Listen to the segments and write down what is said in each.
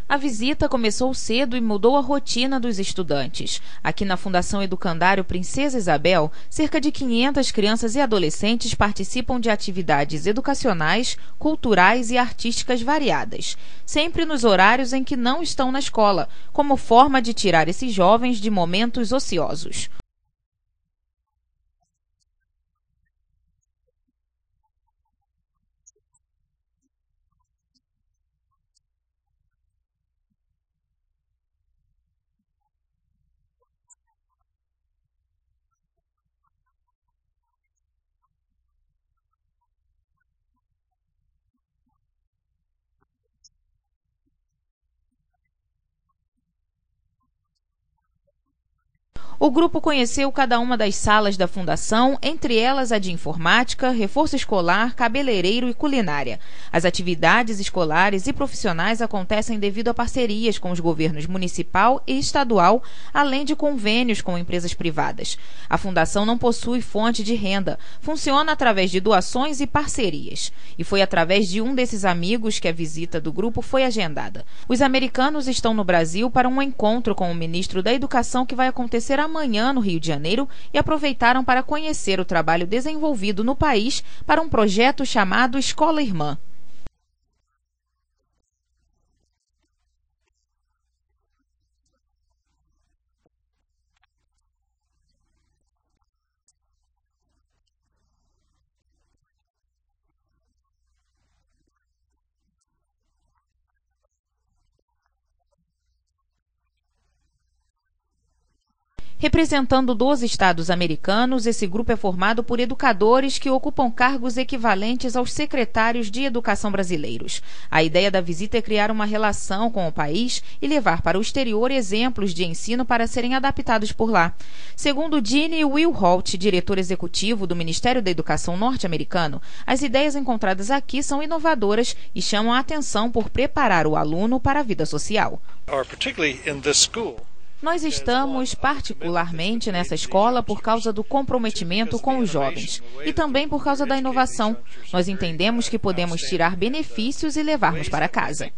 A visita começou cedo e mudou a rotina dos estudantes. Aqui na Fundação Educandário Princesa Isabel, cerca de 500 crianças e adolescentes participam de atividades educacionais, culturais e artísticas variadas, sempre nos horários em que não estão na escola, como forma de tirar esses jovens de momentos ociosos. O grupo conheceu cada uma das salas da Fundação, entre elas a de informática, reforço escolar, cabeleireiro e culinária. As atividades escolares e profissionais acontecem devido a parcerias com os governos municipal e estadual, além de convênios com empresas privadas. A Fundação não possui fonte de renda, funciona através de doações e parcerias. E foi através de um desses amigos que a visita do grupo foi agendada. Os americanos estão no Brasil para um encontro com o ministro da Educação que vai acontecer amanhã no Rio de Janeiro e aproveitaram para conhecer o trabalho desenvolvido no país para um projeto chamado Escola Irmã. Representando 12 estados americanos, esse grupo é formado por educadores que ocupam cargos equivalentes aos secretários de educação brasileiros. A ideia da visita é criar uma relação com o país e levar para o exterior exemplos de ensino para serem adaptados por lá. Segundo Ginny Wilholt, diretor executivo do Ministério da Educação norte-americano, as ideias encontradas aqui são inovadoras e chamam a atenção por preparar o aluno para a vida social. Nós estamos particularmente nessa escola por causa do comprometimento com os jovens e também por causa da inovação. Nós entendemos que podemos tirar benefícios e levarmos para casa.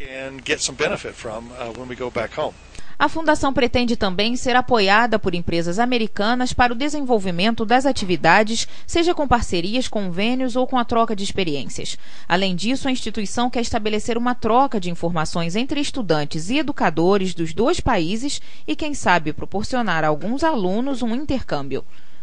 A Fundação pretende também ser apoiada por empresas americanas para o desenvolvimento das atividades, seja com parcerias, convênios ou com a troca de experiências. Além disso, a instituição quer estabelecer uma troca de informações entre estudantes e educadores dos dois países e, quem sabe, proporcionar a alguns alunos um intercâmbio.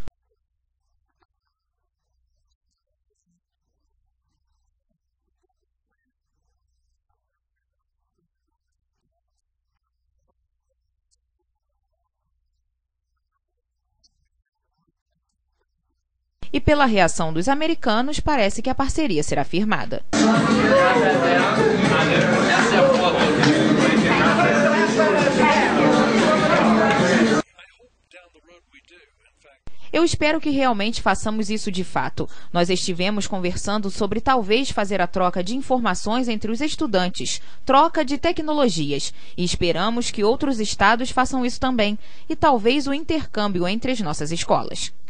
E pela reação dos americanos, parece que a parceria será firmada. Eu espero que realmente façamos isso de fato. Nós estivemos conversando sobre talvez fazer a troca de informações entre os estudantes, troca de tecnologias, e esperamos que outros estados façam isso também, e talvez o intercâmbio entre as nossas escolas.